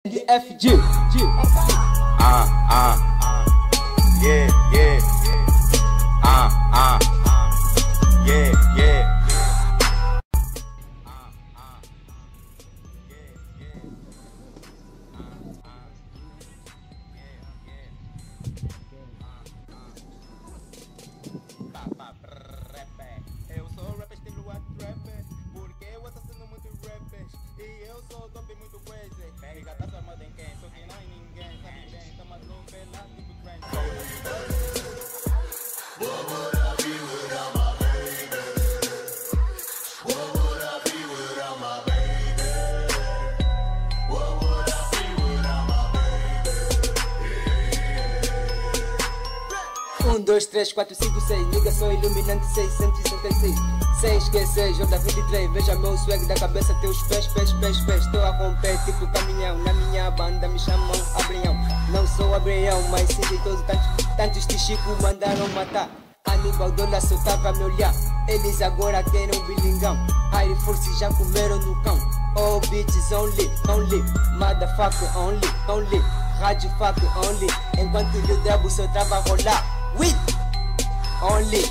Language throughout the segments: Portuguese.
FG. Yeah, yeah. Yeah, yeah. Eu sou rapper estilo what rapper, porque eu assassino muito rappers e eu sou dope muito crazy. Liga, tá chamado em quem? Só que não é ninguém, sabe bem, tá maluco, é lá tipo trend. Um, dois, três, quatro, cinco, seis. Ligação iluminante 666. 6 que 6, J 23. Veja meu swag da cabeça até os pés. Estou a romper tipo caminhão. Na minha banda me chamam Abrião. Não sou Abrião, mas sim jeitoso. Tantos que Chico mandaram matar. Aníbal Dola só tava a me olhar. Eles agora querem um bilingão. Air Force já comeram no cão. Oh bitches only. Motherfucker only. Rádio fuck only. Enquanto o Debo só tava a rolar. With only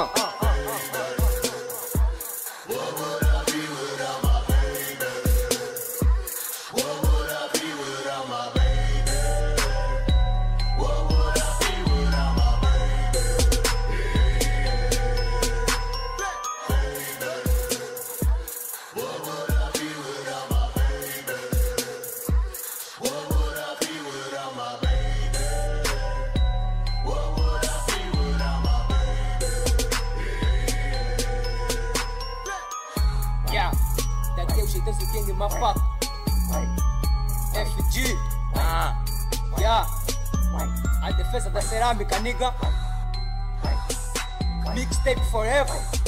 daquele jeito esse king motherfucker. FG. A defesa da cerâmica, nigga. Mixtape forever.